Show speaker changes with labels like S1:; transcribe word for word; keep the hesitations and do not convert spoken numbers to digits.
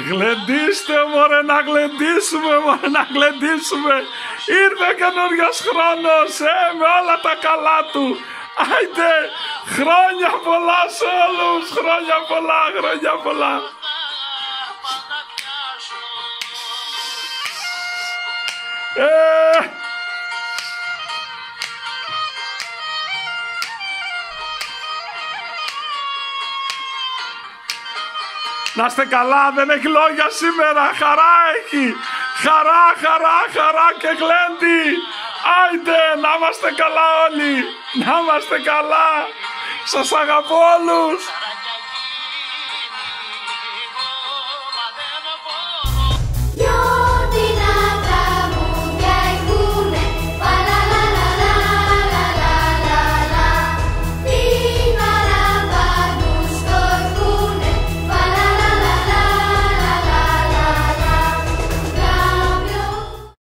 S1: Γλεντήστε μωρέ, να γλεντήσουμε μωρέ, να γλεντήσουμε. Ήρθε ο καινούριος χρόνος, ε, με όλα τα καλά του. Άιντε, χρόνια πολλά σε όλους, χρόνια πολλά, χρόνια πολλά. Ε, να είστε καλά, δεν έχει λόγια σήμερα, χαρά έχει. Χαρά, χαρά, χαρά και γλέντι. Άιντε, να είμαστε καλά όλοι. Να είμαστε καλά. Σας αγαπώ όλους.